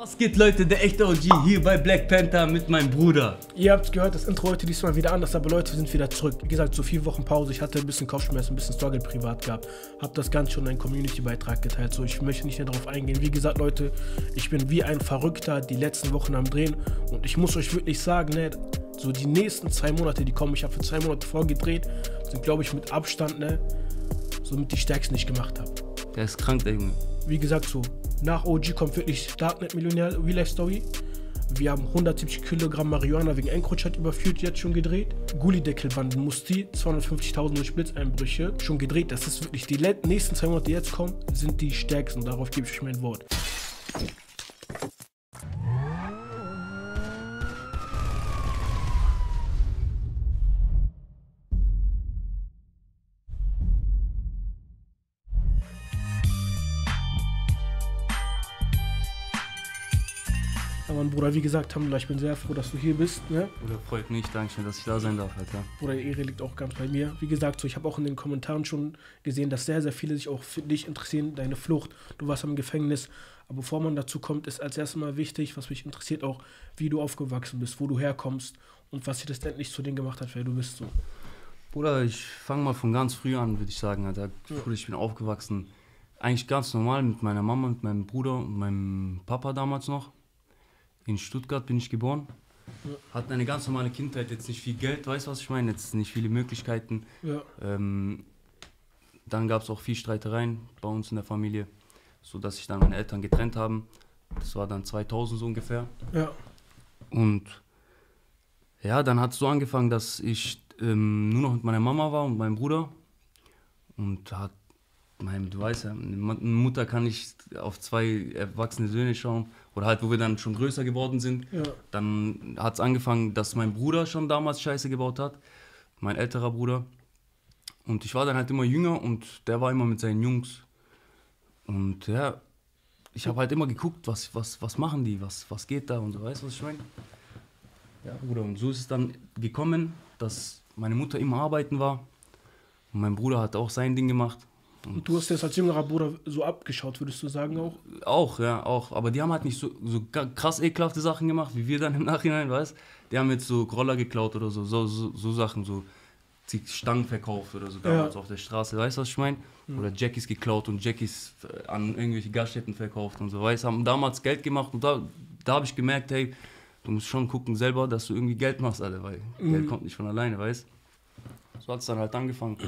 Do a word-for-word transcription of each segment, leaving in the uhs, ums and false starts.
Was geht, Leute, der echte O G hier bei Black Panther mit meinem Bruder. Ihr habt gehört, das Intro heute diesmal wieder anders, aber Leute, wir sind wieder zurück. Wie gesagt, so vier Wochen Pause, ich hatte ein bisschen Kopfschmerzen, ein bisschen Struggle privat gehabt. Hab das Ganze schon in einen Community-Beitrag geteilt, so ich möchte nicht mehr darauf eingehen. Wie gesagt, Leute, ich bin wie ein Verrückter die letzten Wochen am Drehen und ich muss euch wirklich sagen, ne, so die nächsten zwei Monate, die kommen, ich habe für zwei Monate vorgedreht, sind glaube ich mit Abstand, ne, somit die stärksten, die ich gemacht habe. Der ist krank, der Junge. Wie gesagt, so nach O G kommt wirklich Darknet Millionär Real Life Story. Wir haben hundertsiebzig Kilogramm Marihuana wegen Encroach überführt, jetzt schon gedreht. Gullideckelbanden Musti, zweihundertfünfzigtausend durch Blitzeinbrüche, schon gedreht. Das ist wirklich die nächsten zwei Monate, die jetzt kommen, sind die stärksten. Darauf gebe ich euch mein Wort. Aber Bruder, wie gesagt, Alhamdulillah, ich bin sehr froh, dass du hier bist. Ne? Bruder, freut mich, danke schön, dass ich da sein darf, Alter. Bruder, die Ehre liegt auch ganz bei mir. Wie gesagt, so, ich habe auch in den Kommentaren schon gesehen, dass sehr, sehr viele sich auch für dich interessieren, deine Flucht. Du warst im Gefängnis. Aber bevor man dazu kommt, ist als erstes mal wichtig, was mich interessiert auch, wie du aufgewachsen bist, wo du herkommst und was dich letztendlich zu dem gemacht hat, wer du bist. So. Bruder, ich fange mal von ganz früh an, würde ich sagen, Alter. Bruder, ich bin aufgewachsen, eigentlich ganz normal mit meiner Mama, mit meinem Bruder und meinem Papa damals noch. In Stuttgart bin ich geboren. Ja. Hatten eine ganz normale Kindheit, jetzt nicht viel Geld, weißt du, was ich meine? Jetzt nicht viele Möglichkeiten. Ja. Ähm, dann gab es auch viel Streitereien bei uns in der Familie, sodass sich dann meine Eltern getrennt haben. Das war dann zweitausend so ungefähr. Ja. Und ja, dann hat es so angefangen, dass ich ähm, nur noch mit meiner Mama war und meinem Bruder. Und hat, mein, du weißt ja, eine Mutter kann nicht auf zwei erwachsene Söhne schauen. Oder halt, wo wir dann schon größer geworden sind. Ja. Dann hat es angefangen, dass mein Bruder schon damals Scheiße gebaut hat. Mein älterer Bruder. Und ich war dann halt immer jünger und der war immer mit seinen Jungs. Und ja, ich habe halt immer geguckt, was, was, was machen die, was, was geht da und so, weißt du, was ich meine? Ja, Bruder, und so ist es dann gekommen, dass meine Mutter immer arbeiten war. Und mein Bruder hat auch sein Ding gemacht. Und du hast das als jüngerer Bruder so abgeschaut, würdest du sagen auch? Auch, ja, auch. Aber die haben halt nicht so, so krass ekelhafte Sachen gemacht, wie wir dann im Nachhinein, weißt du? Die haben jetzt so Roller geklaut oder so, so, so, so Sachen, so Stangen verkauft oder so damals ja. auf der Straße, weißt du, was ich meine? Mhm. Oder Jackies geklaut und Jackies an irgendwelche Gaststätten verkauft und so, weißt du? Haben damals Geld gemacht und da, da habe ich gemerkt, hey, du musst schon gucken selber, dass du irgendwie Geld machst, Alter, weil mhm. Geld kommt nicht von alleine, weißt du? So hat es dann halt angefangen.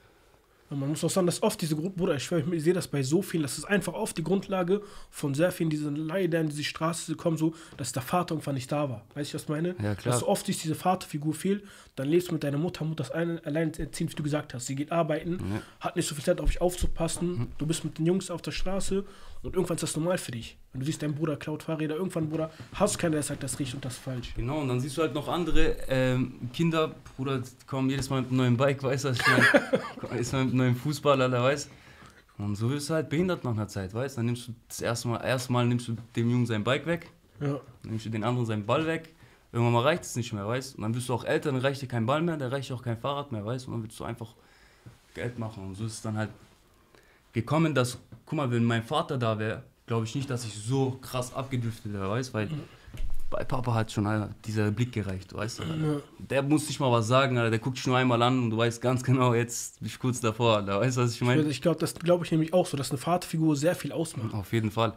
Man muss auch sagen, dass oft diese Gruppe, Bruder, ich, ich sehe das bei so vielen, das ist einfach oft die Grundlage von sehr vielen, diese Leider in diese Straße kommen, so, dass der Vater irgendwann nicht da war. Weißt du, was ich meine? Ja, klar. Dass so oft sich diese Vaterfigur fehlt, dann lebst du mit deiner Mutter, Mutter ist alleinerziehend, wie du gesagt hast. Sie geht arbeiten, ja. hat nicht so viel Zeit auf dich aufzupassen, mhm. du bist mit den Jungs auf der Straße und irgendwann ist das normal für dich. Wenn du siehst, dein Bruder klaut Fahrräder, irgendwann, Bruder, hast du keinen, der sagt, das riecht und das ist falsch. Genau, und dann siehst du halt noch andere ähm, Kinder, Bruder, kommen jedes Mal mit einem neuen Bike, weißt du, was ich meine? Ist mal mit einem neuen Fußball, Alter, weißt du? Und so wirst du halt behindert nach einer Zeit, weißt du? Dann nimmst du das erste Mal, erste Mal nimmst du dem Jungen sein Bike weg, ja. Dann nimmst du den anderen seinen Ball weg, irgendwann mal reicht es nicht mehr, weißt du? Und dann bist du auch älter, dann reicht dir kein Ball mehr, dann reicht dir auch kein Fahrrad mehr, weißt du? Und dann willst du einfach Geld machen. Und so ist es dann halt gekommen, dass, guck mal, wenn mein Vater da wäre, glaube ich nicht, dass ich so krass abgedriftet wäre, weißt du? Weil mhm. bei Papa hat schon Alter, dieser Blick gereicht, weißt du? Ja. Der muss nicht mal was sagen, Alter, der guckt dich nur einmal an und du weißt ganz genau, jetzt bin ich kurz davor, Alter, weißt du, was ich meine? Ich glaube, das glaube ich nämlich auch so, dass eine Vaterfigur sehr viel ausmacht. Auf jeden Fall.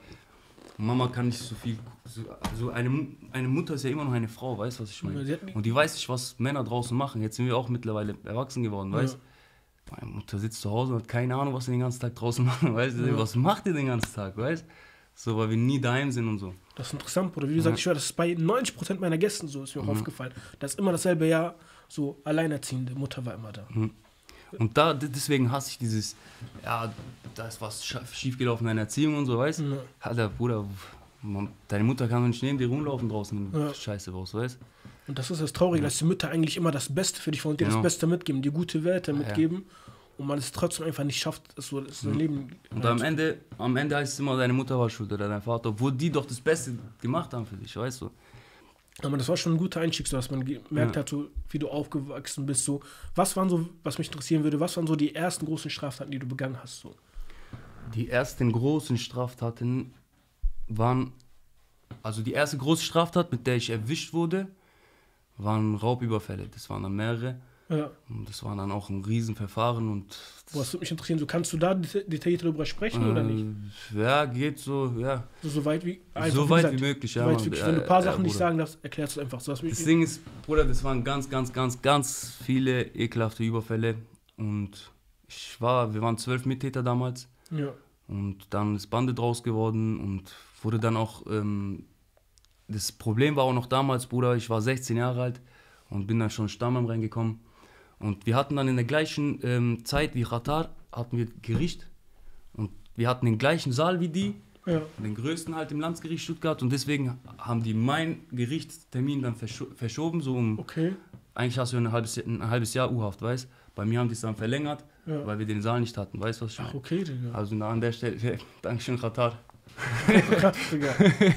Mama kann nicht so viel, so, also eine, eine Mutter ist ja immer noch eine Frau, weißt du, was ich meine? Und die weiß nicht, was Männer draußen machen. Jetzt sind wir auch mittlerweile erwachsen geworden, weißt du? Ja. Meine Mutter sitzt zu Hause und hat keine Ahnung, was wir den ganzen Tag draußen machen, weißt du? Ja. Was macht ihr den ganzen Tag, weißt du? So, weil wir nie daheim sind und so. Das ist interessant, Bruder. Wie gesagt, ja. ich höre, das ist bei neunzig Prozent meiner Gästen so, ist mir auch mhm. aufgefallen. Das ist immer dasselbe Jahr, so alleinerziehende Mutter war immer da. Mhm. Und da, deswegen hasse ich dieses, ja, da ist was schiefgelaufen in deiner Erziehung und so, weißt du? Ja. Alter, Bruder, deine Mutter kann doch nicht neben dir rumlaufen draußen, wenn du ja. Scheiße brauchst, weißt du? Und das ist das Traurige, ja. dass die Mütter eigentlich immer das Beste für dich wollen und dir genau. das Beste mitgeben, dir gute Werte mitgeben. Ja. Und man es trotzdem einfach nicht schafft, so das mhm. Leben. Und am Ende, am Ende heißt es immer, deine Mutter war schuld oder dein Vater, obwohl die doch das Beste gemacht haben für dich, weißt du? Aber das war schon ein guter Einstieg, so dass man gemerkt ja. hat, so, wie du aufgewachsen bist. So. Was waren so, was mich interessieren würde, was waren so die ersten großen Straftaten, die du begangen hast? So? Die ersten großen Straftaten waren also die erste große Straftat, mit der ich erwischt wurde, waren Raubüberfälle. Das waren dann mehrere. Ja. Und das war dann auch ein Riesenverfahren und... Was würde mich interessieren, so kannst du da detailliert darüber sprechen äh, oder nicht? Ja, geht so, ja. So, so weit wie... Einfach, so wie weit gesagt, wie möglich, so ja. weit Man, wirklich, äh, wenn du ein paar äh, Sachen äh, nicht sagen darfst, erklärst du es einfach so. Das Ding ist, Bruder, das waren ganz, ganz, ganz, ganz viele ekelhafte Überfälle und ich war, wir waren zwölf Mittäter damals. Ja. Und dann ist Bande draus geworden und wurde dann auch... Ähm, das Problem war auch noch damals, Bruder, ich war sechzehn Jahre alt und bin dann schon Stammheim reingekommen. Und wir hatten dann in der gleichen ähm, Zeit wie Qatar, hatten wir Gericht. Und wir hatten den gleichen Saal wie die, ja. den größten halt im Landesgericht Stuttgart. Und deswegen haben die meinen Gerichtstermin dann verscho verschoben. So um, okay. Eigentlich hast du ein halbes, ein halbes Jahr U-Haft, weißt. Bei mir haben die es dann verlängert, ja. weil wir den Saal nicht hatten, weißt du, was ich meine? Ach, okay, Digga. Also na, an der Stelle, Dankeschön, Qatar. Krass, Digga.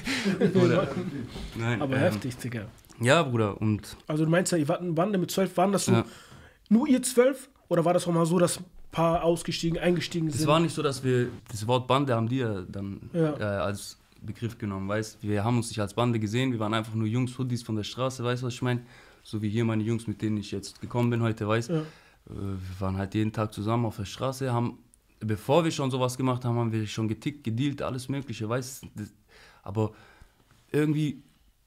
Nein, aber ähm, heftig, Digga. Ja, Bruder, und... Also du meinst ja, ihr wart eine Bande mit zwölf, waren das so Ja. nur ihr zwölf? Oder war das auch mal so, dass ein paar ausgestiegen, eingestiegen sind? Es war nicht so, dass wir, das Wort Bande haben die ja dann Ja. äh, als Begriff genommen, weißt. Wir haben uns nicht als Bande gesehen, wir waren einfach nur Jungs, Hoodies von der Straße, weißt du, was ich meine? So wie hier meine Jungs, mit denen ich jetzt gekommen bin heute, weißt. Ja. Äh, wir waren halt jeden Tag zusammen auf der Straße, haben, bevor wir schon sowas gemacht haben, haben wir schon getickt, gedealt, alles mögliche, weißt du. Aber irgendwie,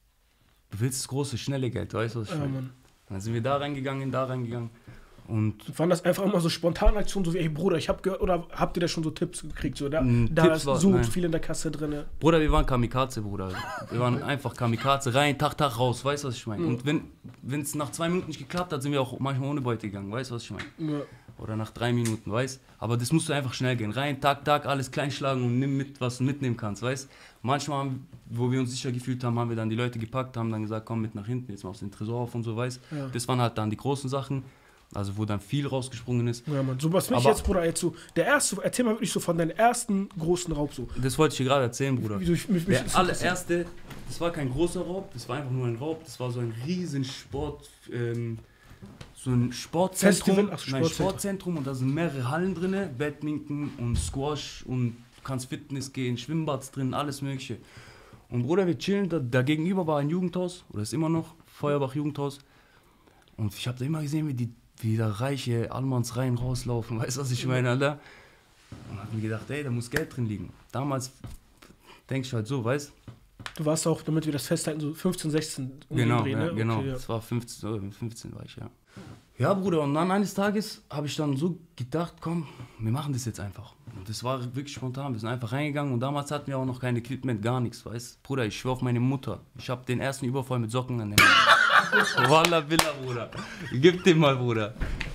du willst das große, schnelle Geld, weißt du, was ich Ja, meine? Mann. Dann sind wir da reingegangen, da reingegangen und... Waren das einfach immer so spontane Aktionen, so wie, ey Bruder, ich hab gehört, oder habt ihr da schon so Tipps gekriegt? So, da Mm, da Tipps ist war- so nein. viel in der Kasse drin. Bruder, wir waren Kamikaze, Bruder. Wir waren einfach Kamikaze, rein, Tag, Tag raus, weißt du, was ich meine? Und wenn es nach zwei Minuten nicht geklappt hat, sind wir auch manchmal ohne Beute gegangen, weißt du, was ich meine? Ja. Oder nach drei Minuten, weißt du? Aber das musst du einfach schnell gehen. Rein, Tag, Tag, alles kleinschlagen und nimm mit, was du mitnehmen kannst, weißt du? Manchmal, haben, wo wir uns sicher gefühlt haben, haben wir dann die Leute gepackt, haben dann gesagt, komm mit nach hinten, jetzt machst du den Tresor auf und so, weißt du? Ja. Das waren halt dann die großen Sachen, also wo dann viel rausgesprungen ist. Ja, Mann. So, was mich Aber- jetzt, Bruder, jetzt so, der erste, erzähl mal wirklich so von deinem ersten großen Raub so. Das wollte ich dir gerade erzählen, Bruder. Wieso ich, mich, mich Der allererste, das war kein großer Raub, das war einfach nur ein Raub, das war so ein riesen Sport, ähm, so ein Sportzentrum, Festival? Ach, so, nein, Sportzentrum. Sportzentrum und da sind mehrere Hallen drin, Badminton und Squash und du kannst Fitness gehen, Schwimmbads drin, alles mögliche. Und Bruder, wir chillen, da, da gegenüber war ein Jugendhaus, oder ist immer noch, Feuerbach Jugendhaus. Und ich habe da immer gesehen, wie die wie da reiche Almans rein rauslaufen, weißt du, was ich meine, Alter? Und hab mir gedacht, ey, da muss Geld drin liegen. Damals denk ich halt so, weißt Du warst auch, damit wir das festhalten, so fünfzehn, sechzehn um den Genau, Dreh, ja, ne? genau. Okay, ja. Das war fünfzehn, oh, fünfzehn war ich, ja. Ja, Bruder, und dann eines Tages habe ich dann so gedacht, komm, wir machen das jetzt einfach. Und das war wirklich spontan, wir sind einfach reingegangen und damals hatten wir auch noch kein Equipment, gar nichts, weißt du? Bruder, ich schwör auf meine Mutter, ich habe den ersten Überfall mit Socken an den Händen. Wallah Billah, Bruder. Gib dem mal, Bruder.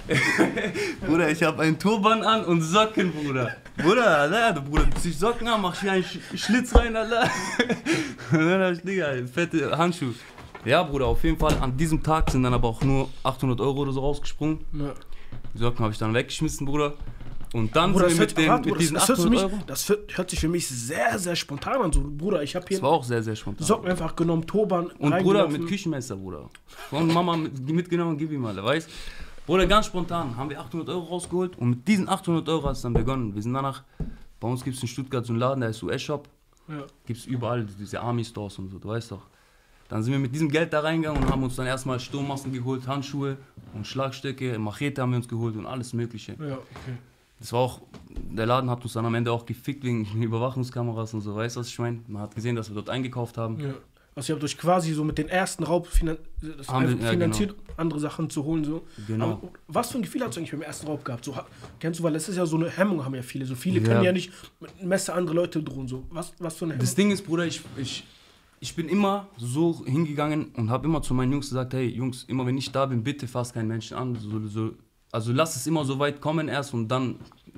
Bruder, ich habe einen Turban an und Socken, Bruder. Bruder, Alter, du Bruder, zieh Socken an, mach hier einen Sch Schlitz rein, Alter. Und dann hab ich, Digga, fette Handschuhe. Ja, Bruder, auf jeden Fall. An diesem Tag sind dann aber auch nur achthundert Euro oder so rausgesprungen. Ja. Die Socken habe ich dann weggeschmissen, Bruder. Und dann Bruder, sind das wir hört, mit, dem, Bruder, mit diesen das, das, hört für achthundert mich, Euro. das hört, hört sich für mich sehr, sehr spontan an. So, Bruder, ich habe Das hier war auch sehr, sehr spontan. Socken einfach genommen, Turban Und Bruder, reingelaufen. mit Küchenmesser, Bruder. Von Mama mit, mitgenommen, gib ihm alle, weißt? Bruder, ganz spontan haben wir achthundert Euro rausgeholt und mit diesen achthundert Euro hat es dann begonnen. Wir sind danach, bei uns gibt es in Stuttgart so einen Laden, der ist U S-Shop. Ja. Gibt es überall diese Army-Stores und so, du weißt doch. Dann sind wir mit diesem Geld da reingegangen und haben uns dann erstmal Sturmmasken geholt, Handschuhe und Schlagstöcke, Machete haben wir uns geholt und alles Mögliche. Ja, okay. Das war auch, der Laden hat uns dann am Ende auch gefickt wegen Überwachungskameras und so, weißt du, was ich meine? Man hat gesehen, dass wir dort eingekauft haben. Ja. Also ihr habt euch quasi so mit den ersten Raub finan das Haben wir- einfach ja, finanziert, andere Sachen zu holen. So. Genau. Aber was für ein Gefühl hast du eigentlich beim ersten Raub gehabt? So, ha- kennst du, weil das ist ja so eine Hemmung, haben ja viele. So viele Ja. können ja nicht mit einem Messer andere Leute drohen. So. Was, was für eine Hemmung? Das Ding ist, Bruder, ich, ich, ich bin immer so hingegangen und habe immer zu meinen Jungs gesagt, hey Jungs, immer wenn ich da bin, bitte fasst keinen Menschen an. So, so, also lass es immer so weit kommen erst und dann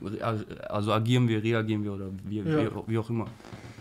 also agieren wir, reagieren wir oder wie, Ja. wie, wie auch immer.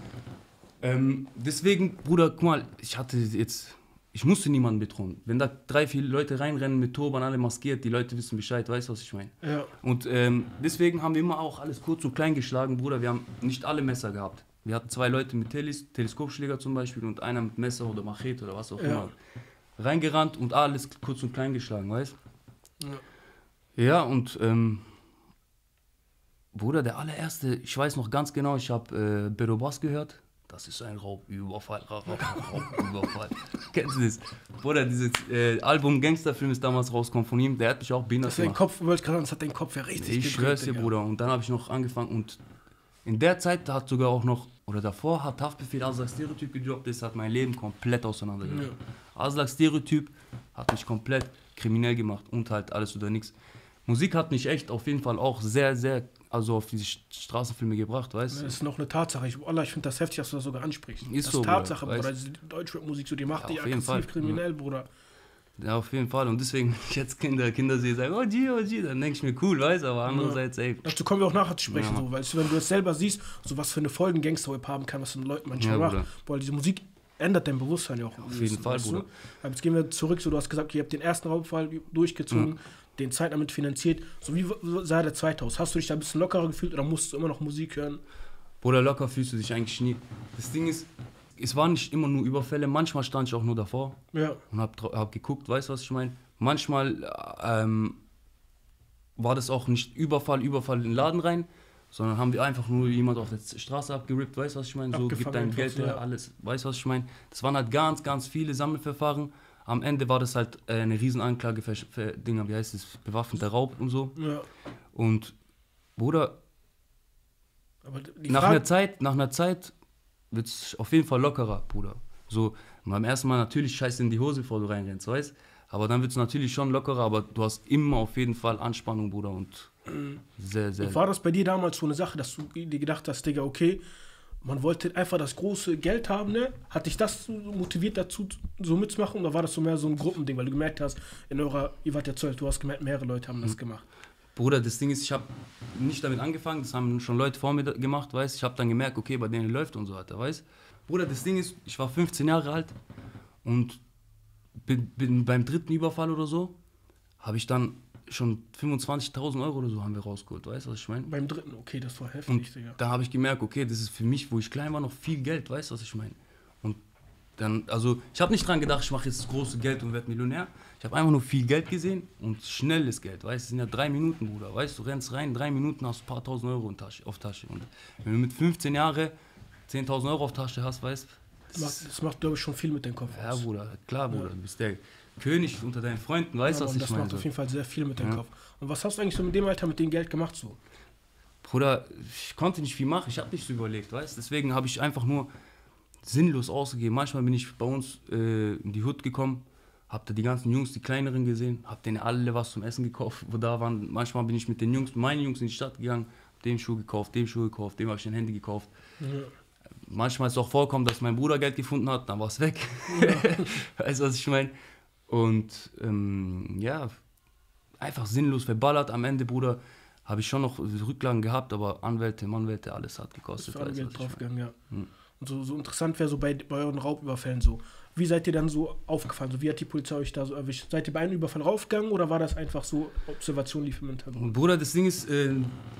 Ähm, deswegen, Bruder, guck mal, ich hatte jetzt, ich musste niemanden bedrohen. Wenn da drei, vier Leute reinrennen mit Turban, alle maskiert, die Leute wissen Bescheid, weißt du, was ich meine? Ja. Und ähm, deswegen haben wir immer auch alles kurz und klein geschlagen, Bruder. Wir haben nicht alle Messer gehabt. Wir hatten zwei Leute mit Teles Teleskopschläger zum Beispiel und einer mit Messer oder Machete oder was auch Ja. immer. Reingerannt und alles kurz und klein geschlagen, weißt du? Ja. Ja, und ähm, Bruder, der allererste, ich weiß noch ganz genau, ich habe äh, Berobas gehört. das ist ein Raubüberfall, Raub, Raubüberfall. Kennst du das? Bruder, dieses äh, Album Gangsterfilm ist damals rausgekommen von ihm, der hat mich auch behindert gemacht. Kopf, das hat deinen Kopf ja richtig Ich schwör's dir, Bruder. Und dann habe ich noch angefangen und in der Zeit hat sogar auch noch, oder davor hat Haftbefehl Aslak Stereotyp gedroppt, das hat mein Leben komplett auseinandergenommen. Ja. Aslak Stereotyp hat mich komplett kriminell gemacht und halt alles oder nichts. Musik hat mich echt auf jeden Fall auch sehr, sehr, also auf diese Straßenfilme gebracht, weißt du? Das ist noch eine Tatsache. Ich, Allah, ich finde das heftig, dass du das sogar ansprichst. Ist das so, ist Tatsache, Bruder. Bruder. Die Deutschrap-Musik, so, die macht ja, dich aggressiv kriminell, Bruder. Ja, auf jeden Fall. Und deswegen, jetzt Kinder, Kinder sehen, sagen, oh G, oh G, dann denke ich mir, cool, weißt du, aber andererseits, ja. ey. Dazu kommen wir auch nachher zu sprechen, ja. so, weil wenn du es selber siehst, so was für eine Folgen Gangster-Rap haben kann, was den Leuten manchmal ja, macht. Boah, diese Musik ändert dein Bewusstsein ja auch. Auf jeden Fall, Bruder. Aber jetzt gehen wir zurück, so, du hast gesagt, ihr habt den ersten Raubfall durchgezogen, mhm. den Zeit damit finanziert. So, wie sah der zweite aus? Hast du dich da ein bisschen lockerer gefühlt oder musst du immer noch Musik hören? Bruder, locker fühlst du dich eigentlich nie. Das Ding ist, es waren nicht immer nur Überfälle, manchmal stand ich auch nur davor ja. und hab, hab geguckt, weißt du, was ich meine? Manchmal ähm, war das auch nicht Überfall, Überfall in den Laden rein, sondern haben wir einfach nur jemand auf der Straße abgerippt, weißt du, was ich meine? So, gib dein Geld her, ja. alles, weißt du, was ich meine? Das waren halt ganz, ganz viele Sammelverfahren. Am Ende war das halt äh, eine Riesenanklage für, für Dinger, wie heißt es, bewaffneter Raub und so. Ja. Und, Bruder, Aber nach einer Zeit, nach einer Zeit wird es auf jeden Fall lockerer, Bruder. So, beim ersten Mal natürlich scheiße in die Hose, bevor du reinrennst, weißt? Aber dann wird es natürlich schon lockerer, aber du hast immer auf jeden Fall Anspannung, Bruder, und mhm. sehr, sehr... Und war das bei dir damals so eine Sache, dass du dir gedacht hast, Digga, okay, man wollte einfach das große Geld haben, ne? Hat dich das motiviert dazu, so mitzumachen, oder war das so mehr so ein Gruppending, weil du gemerkt hast, in eurer, ihr wart ja zwölf, du hast gemerkt, mehrere Leute haben das gemacht. Bruder, das Ding ist, ich habe nicht damit angefangen, das haben schon Leute vor mir gemacht, weißt, ich habe dann gemerkt, okay, bei denen läuft und so weiter, weißt. Bruder, das Ding ist, ich war fünfzehn Jahre alt und bin, bin beim dritten Überfall oder so, habe ich dann schon fünfundzwanzigtausend Euro oder so haben wir rausgeholt, weißt du, was ich meine? Beim dritten, okay, das war heftig, und Digga. Da habe ich gemerkt, okay, das ist für mich, wo ich klein war, noch viel Geld, weißt du, was ich meine? Und dann, also, ich habe nicht dran gedacht, ich mache jetzt das große Geld und werde Millionär. Ich habe einfach nur viel Geld gesehen und schnelles Geld, weißt du, es sind ja drei Minuten, Bruder, weißt du, du rennst rein, drei Minuten hast du ein paar tausend Euro in Tasche, auf Tasche. Und wenn du mit fünfzehn Jahren zehntausend Euro auf Tasche hast, weißt du, das macht, das macht glaube ich, schon viel mit deinem Kopf ja, aus. Bruder, klar, Bruder, ja. Du bist der König unter deinen Freunden, weißt du, ja, was ich das meine? Das macht auf jeden Fall sehr viel mit deinem ja. Kopf. Und was hast du eigentlich so mit dem Alter, mit dem Geld gemacht so? Bruder, ich konnte nicht viel machen, ich habe nicht so überlegt, weißt du, deswegen habe ich einfach nur sinnlos ausgegeben. Manchmal bin ich bei uns äh, in die Hut gekommen, hab da die ganzen Jungs, die kleineren gesehen, hab denen alle was zum Essen gekauft, wo da waren. Manchmal bin ich mit den Jungs, meinen Jungs in die Stadt gegangen, hab dem Schuh gekauft, dem Schuh gekauft, dem habe ich ein Handy gekauft. Ja. Manchmal ist es auch vorgekommen, dass mein Bruder Geld gefunden hat, dann war es weg. Ja. Weißt du, was ich meine? Und ähm, ja, einfach sinnlos verballert. Am Ende, Bruder, habe ich schon noch Rücklagen gehabt, aber Anwälte, Manwälte, alles hat gekostet. Ist Geld draufgegangen, ja. Hm. Und so, so interessant wäre so bei, bei euren Raubüberfällen so. Wie seid ihr dann so aufgefallen? So, wie hat die Polizei euch da so erwischt? Seid ihr bei einem Überfall raufgegangen oder war das einfach so, Observation lief im Hintergrund? Bruder, das Ding ist, äh,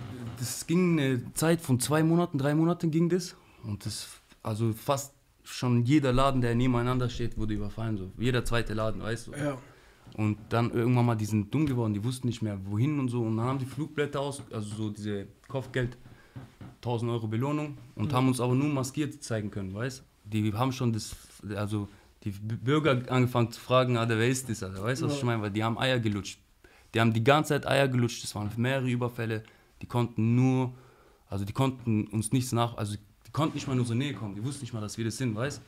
das ging eine Zeit von zwei Monaten, drei Monaten ging das. Und das, also fast schon jeder Laden, der nebeneinander steht, wurde überfallen. So. Jeder zweite Laden, weißt du. Ja. Und dann irgendwann mal, die sind dumm geworden, die wussten nicht mehr wohin und so. Und dann haben die Flugblätter aus, also so diese Kopfgeld, tausend Euro Belohnung und mhm. haben uns aber nur maskiert zeigen können, weißt du. Die haben schon das, also die Bürger angefangen zu fragen, Alter, wer ist das, Alter, weißt du, was ja. ich meine? Weil die haben Eier gelutscht. Die haben die ganze Zeit Eier gelutscht, das waren mehrere Überfälle, die konnten nur, also die konnten uns nichts nach, also die konnten nicht mal in unsere Nähe kommen, die wussten nicht mal, dass wir das sind, weißt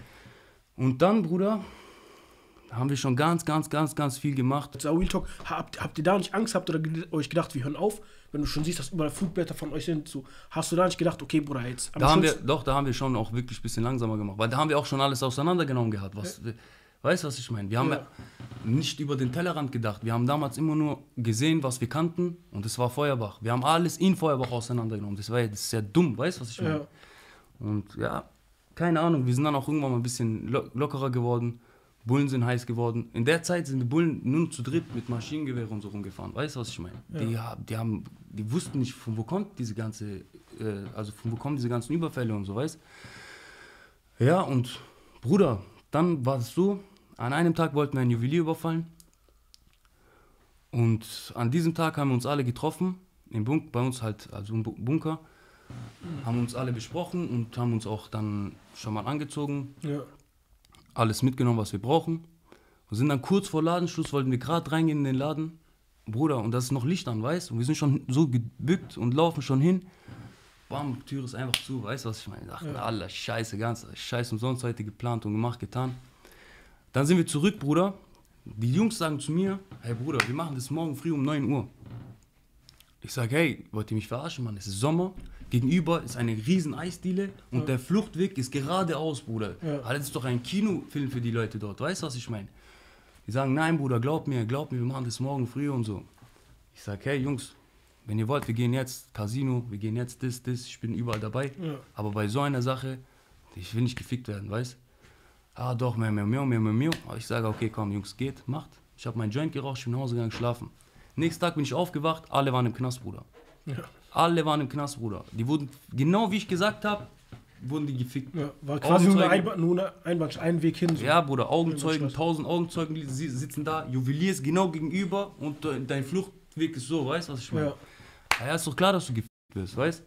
du. Und dann, Bruder, haben wir schon ganz, ganz, ganz, ganz viel gemacht. So, Real Talk, habt, habt ihr da nicht Angst gehabt oder euch gedacht, wir hören auf? Wenn du schon siehst, dass überall Flugblätter von euch sind, so, hast du da nicht gedacht, okay, Bruder, jetzt... Da haben wir, doch, da haben wir schon auch wirklich ein bisschen langsamer gemacht, weil da haben wir auch schon alles auseinandergenommen gehabt. Was, ja. Weißt du, was ich meine? Wir haben ja. nicht über den Tellerrand gedacht. Wir haben damals immer nur gesehen, was wir kannten und das war Feuerbach. Wir haben alles in Feuerbach auseinandergenommen. Das war das ist ja dumm, weißt du, was ich meine? Ja. Und ja, keine Ahnung, wir sind dann auch irgendwann mal ein bisschen lo- lockerer geworden. Bullen sind heiß geworden. In der Zeit sind die Bullen nur zu dritt mit Maschinengewehr und so rumgefahren. Weißt du, was ich meine? Ja. Die, die, haben, die wussten nicht, von wo kommt diese ganze, äh, also von wo kommen diese ganzen Überfälle und so, weißt du? Ja, und Bruder, dann war es so, an einem Tag wollten wir einen Juwelier überfallen. Und an diesem Tag haben wir uns alle getroffen, im Bunk- bei uns halt, also im Bunker. haben uns alle besprochen und haben uns auch dann schon mal angezogen. Ja. Alles mitgenommen, was wir brauchen. Wir sind dann kurz vor Ladenschluss, wollten wir gerade reingehen in den Laden. Bruder, und das ist noch Licht an, weißt du? Und wir sind schon so gebückt und laufen schon hin. Bam, Tür ist einfach zu, weißt du, was ich meine? Ich dachte, ja. Alter, scheiße, ganz scheiße umsonst heute geplant und gemacht, getan. Dann sind wir zurück, Bruder. Die Jungs sagen zu mir, hey Bruder, wir machen das morgen früh um neun Uhr. Ich sage, hey, wollt ihr mich verarschen, Mann? Es ist Sommer, gegenüber ist eine riesen Eisdiele und ja. der Fluchtweg ist geradeaus, Bruder. Ja. Das ist doch ein Kinofilm für die Leute dort, weißt du, was ich meine? Die sagen, nein, Bruder, glaub mir, glaub mir, wir machen das morgen früh und so. Ich sage, hey Jungs, wenn ihr wollt, wir gehen jetzt Casino, wir gehen jetzt das, das, ich bin überall dabei. Ja. Aber bei so einer Sache, ich will nicht gefickt werden, weißt du? Ah doch, mehr, mehr, mehr, mehr, mehr, mehr. Aber ich sage, okay, komm, Jungs, geht, macht. Ich habe meinen Joint geraucht, ich bin nach Hause gegangen, schlafen. Nächsten Tag bin ich aufgewacht, alle waren im Knast, Bruder. Ja. Alle waren im Knast, Bruder. Die wurden, genau wie ich gesagt habe, wurden die gefickt. Ja, war quasi nur ein, nur ein, ein Weg hin. So. Ja, Bruder, Augenzeugen, tausend Augenzeugen die sitzen da, Juwelier ist genau gegenüber und dein Fluchtweg ist so, weißt du, was ich meine? Ja. Ja, ist doch klar, dass du gefickt wirst, weißt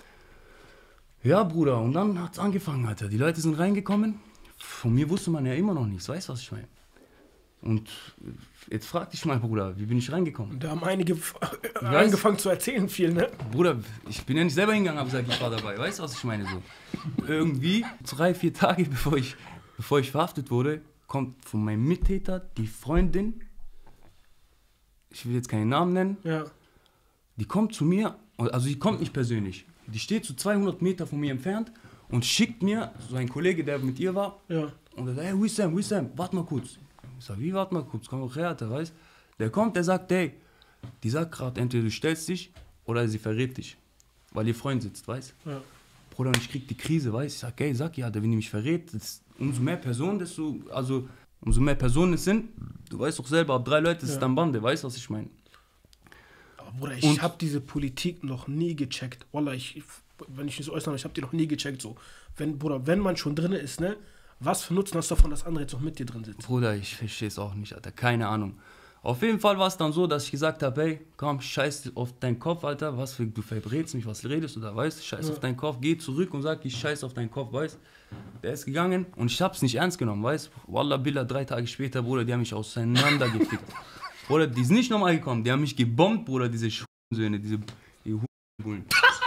du? Ja, Bruder, und dann hat es angefangen, Alter. Die Leute sind reingekommen. Von mir wusste man ja immer noch nichts, weißt du, was ich meine? Und jetzt frag dich mal, Bruder, wie bin ich reingekommen? Da haben einige angefangen zu erzählen viel, ne? Bruder, ich bin ja nicht selber hingegangen, aber gesagt, ich war dabei, weißt du, was ich meine? So. Irgendwie, drei, vier Tage bevor ich, bevor ich verhaftet wurde, kommt von meinem Mittäter die Freundin, ich will jetzt keinen Namen nennen, ja. Die kommt zu mir, also die kommt nicht persönlich, die steht so zweihundert Meter von mir entfernt und schickt mir, so ein Kollege, der mit ihr war, ja. Und er sagt, hey, Wissam, Wissam, warte mal kurz. Ich sag, wie, warte mal kurz, komm doch her, Alter, weißt du? Der kommt, der sagt, hey, die sagt gerade, entweder du stellst dich oder sie verrät dich, weil ihr Freund sitzt, weißt du? Ja. Bruder, und ich krieg die Krise, weißt du? Ich sag, hey, sag ja, Alter, wenn die mich verrät, das, umso mehr Personen, desto, also, umso mehr Personen es sind, du weißt doch selber, ab drei Leute ist ja. dann Bande, weißt du, was ich meine? Aber Bruder, ich hab diese Politik noch nie gecheckt. Wallah, ich, wenn ich mich so äußere, ich hab die noch nie gecheckt, so. Wenn, Bruder, wenn man schon drin ist, ne? Was für Nutzen hast du davon, dass andere jetzt noch mit dir drin sitzen? Bruder, ich verstehe es auch nicht, Alter. Keine Ahnung. Auf jeden Fall war es dann so, dass ich gesagt habe, hey, komm, scheiß auf deinen Kopf, Alter. Was für, du verbrätst mich, was redest du da, weißt? Scheiß ja. auf deinen Kopf, geh zurück und sag, ich scheiß auf deinen Kopf, weißt? Der ist gegangen und ich hab's nicht ernst genommen, weißt? Wallah Billah, drei Tage später, Bruder, die haben mich auseinandergefickt. Bruder, die sind nicht nochmal gekommen, die haben mich gebombt, Bruder, diese Söhne, diese Bullen.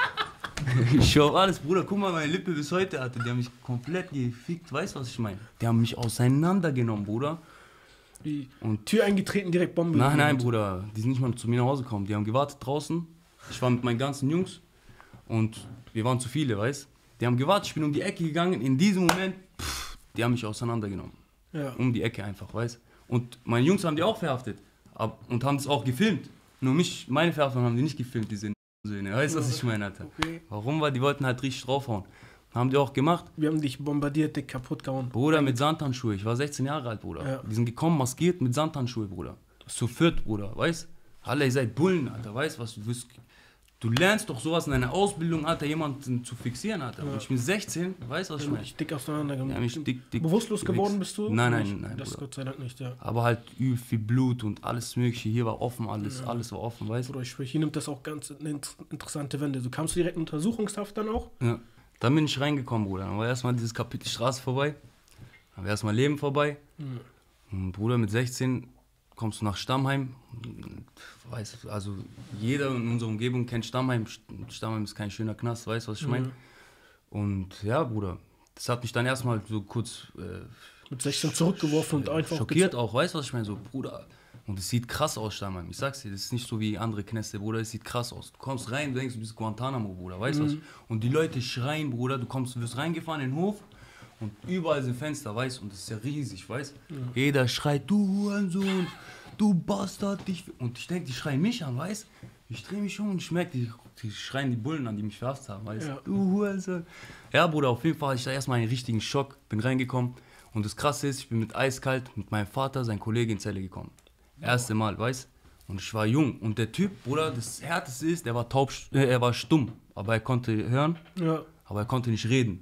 Ich schau alles, Bruder, guck mal, meine Lippe bis heute, Alter, die haben mich komplett gefickt, weißt du, was ich meine? Die haben mich auseinandergenommen, Bruder. Die und Tür eingetreten, direkt Bombe. Nein, nein, Bruder, die sind nicht mal zu mir nach Hause gekommen, die haben gewartet draußen. Ich war mit meinen ganzen Jungs und wir waren zu viele, weißt du? Die haben gewartet, ich bin um die Ecke gegangen, in diesem Moment, pff, die haben mich auseinandergenommen. Ja. Um die Ecke einfach, weißt du? Und meine Jungs haben die auch verhaftet ab, und haben das auch gefilmt. Nur mich, meine Verhaftung haben die nicht gefilmt, die sind Söhne, weißt du, was ich meine, Alter? Okay. Warum? Weil die wollten halt richtig draufhauen. Haben die auch gemacht. Wir haben dich bombardiert, dich kaputt gehauen. Bruder, mit Sandhandschuhe. Ich war sechzehn Jahre alt, Bruder. Ja. Die sind gekommen, maskiert mit Sandhandschuhe, Bruder. Zu viert, Bruder, weißt du? Alle, ihr seid Bullen, Alter, weißt du, was du wirst. Du lernst doch sowas in einer Ausbildung, Alter, jemanden zu fixieren, Alter. Ja. Und ich bin sechzehn, weißt du, was ich meine? Ich dick auseinandergenommen. Ja, mich dick, dick Bewusstlos geworden bist du? Nein, nein, nein. Das Bruder. Gott sei Dank nicht, ja. Aber halt übel viel Blut und alles Mögliche. Hier war offen, alles, ja. alles war offen, weißt du? Bruder, ich schwöre, hier nimmt das auch ganz eine interessante Wende. Du kamst direkt in Untersuchungshaft dann auch? Ja. Dann bin ich reingekommen, Bruder. Dann war erstmal dieses Kapitel Straße vorbei. Dann war erstmal Leben vorbei. Mhm. Und Bruder, mit sechzehn kommst du nach Stammheim. Weiß, also jeder in unserer Umgebung kennt Stammheim. Stammheim ist kein schöner Knast, weißt du, was ich meine? Mhm. Und ja, Bruder, das hat mich dann erstmal so kurz äh, mit sechzehn zurückgeworfen und einfach schockiert auch, weißt du, was ich meine? So, Bruder, und es sieht krass aus, Stammheim. Ich sag's dir, das ist nicht so wie andere Knäste, Bruder, es sieht krass aus. Du kommst rein, du denkst, du bist Guantanamo, Bruder, weißt du mhm. was? Und die Leute schreien, Bruder, du kommst, du wirst reingefahren in den Hof und überall sind Fenster, weißt du, und das ist ja riesig, weißt du? Mhm. Jeder schreit, du Hurensohn, du Bastard, dich. Und ich denke, die schreien mich an, weißt du? Ich drehe mich um und ich merke, die, die schreien die Bullen an, die mich verhaftet haben, weißt du? Ja. Du Hurensohn. Ja, Bruder, auf jeden Fall hatte ich da erstmal einen richtigen Schock, bin reingekommen. Und das Krasse ist, ich bin mit eiskalt mit meinem Vater, sein Kollege in Zelle gekommen. Erste Mal, weißt du? Und ich war jung. Und der Typ, Bruder, das Härteste ist, der war taub, äh, er war stumm. Aber er konnte hören, ja. aber er konnte nicht reden.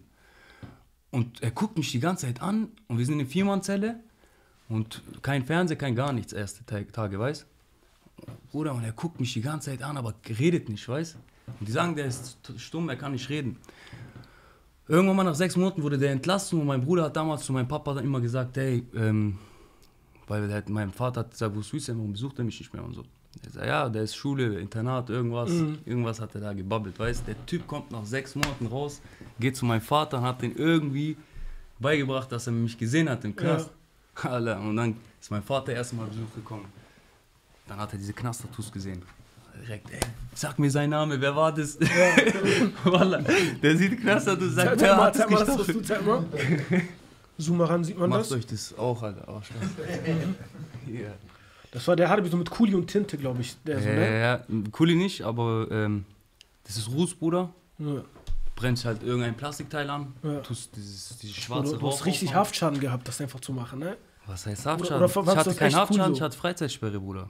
Und er guckt mich die ganze Zeit an und wir sind in Viermannzelle und kein Fernseher, kein gar nichts, erste Tage, weißt du? Bruder, und er guckt mich die ganze Zeit an, aber redet nicht, weißt du? Und die sagen, der ist stumm, er kann nicht reden. Irgendwann mal nach sechs Monaten wurde der entlassen und mein Bruder hat damals zu meinem Papa dann immer gesagt, hey, ähm, weil der, mein Vater hat gesagt, wo ist Hüseyin, warum besucht er mich nicht mehr und so. Er sagt, ja, der ist Schule, Internat, irgendwas, mhm. irgendwas hat er da gebabbelt, weißt. Der Typ kommt nach sechs Monaten raus, geht zu meinem Vater und hat den irgendwie beigebracht, dass er mich gesehen hat im Knast. Ja. Alter, und dann ist mein Vater erst mal Besuch gekommen. Dann hat er diese Knast-Tattoos gesehen. Direkt, ey, sag mir seinen Namen, wer war das? Ja. Wallah, der sieht Knast-Tattoos, sagt, wer hat das gestochen? Zoom mal ran, sieht man Macht das? Macht euch das auch, Alter, auch Spaß. Yeah. Das war der hatte so mit Kuli und Tinte, glaube ich. Der so, ja, ne? ja, Kuli nicht, aber ähm, das ist Ruß, Bruder. Ja. Brennst halt irgendein Plastikteil an, ja. tust dieses, dieses schwarze Rauch. Du hast richtig aufmachen. Haftschaden gehabt, das einfach zu machen, ne? Was heißt Haftschaden? Oder, oder ich hatte keinen Haftschaden, cool so? Ich hatte Freizeitsperre, Bruder.